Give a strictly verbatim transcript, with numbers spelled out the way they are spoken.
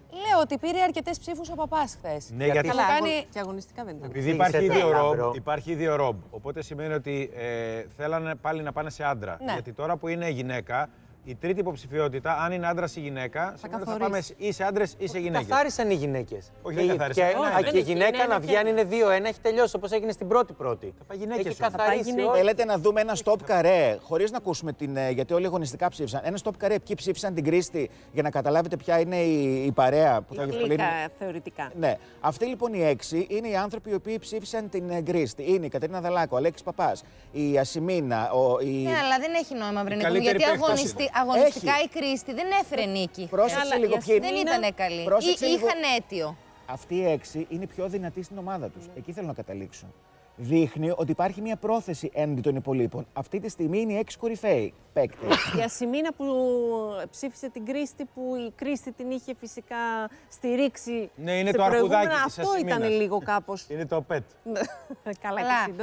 Λέω ότι πήρε αρκετές ψήφους ο Παπάς χθες. Ναι, γιατί Καλά, κάνει... Και αγωνιστικά δεν ήταν. επειδή υπάρχει ίδιο, ρομπ, υπάρχει ίδιο ρομπ, οπότε σημαίνει ότι ε, θέλανε πάλι να πάνε σε άντρα. Ναι. Γιατί τώρα που είναι γυναίκα, η τρίτη υποψηφιότητα, αν είναι άντρας ή γυναίκα, σημαίνει ότι θα πάμε ή σε άντρες ή σε γυναίκες. Καθάρισαν οι γυναίκες. Όχι, δεν καθάρισαν. Και η γυναίκα να βγει, αν είναι δύο ένα, έχει τελειώσει όπως έγινε στην πρώτη πρώτη. Θα πάει γυναίκες. Έχει καθαρίσει. Θέλετε να δούμε ένα stop καρέ, χωρίς να ακούσουμε την. Γιατί όλοι αγωνιστικά ψήφισαν. Ένα stop καρέ, ποιοι ψήφισαν την Κρίστη, για να καταλάβετε ποια είναι η, η παρέα που θα διευκολύνει. Θεωρητικά. Ναι. Αυτοί λοιπόν οι έξι είναι οι άνθρωποι οι οποίοι ψήφισαν την Κρίστη. Είναι η Κατερίνα Δαλάκο, ο Αλέξης Παπάς, η Ασημίνα. Ο, η... Ναι, αλλά δεν έχει νόημα, Βρενίκο, γιατί αγωνιστή, αγωνιστικά η Κρίστη δεν έφερε νίκη. Πρόσεξε λίγο ποιοι δεν ήταν καλή. Ή, λίγο... είχαν αίτιο. Αυτοί οι έξι είναι πιο δυνατοί στην ομάδα τους. Mm. Εκεί θέλω να καταλήξω. Δείχνει ότι υπάρχει μια πρόθεση έναντι των υπολείπων. Αυτή τη στιγμή είναι οι έξι κορυφαίοι παίκτες. Η Ασημίνα που ψήφισε την Κρίστη, που η Κρίστη την είχε φυσικά στηρίξει. Ναι, είναι το αρχουδάκι της Αυτό ήταν λίγο κάπως. Είναι το πετ. Καλά.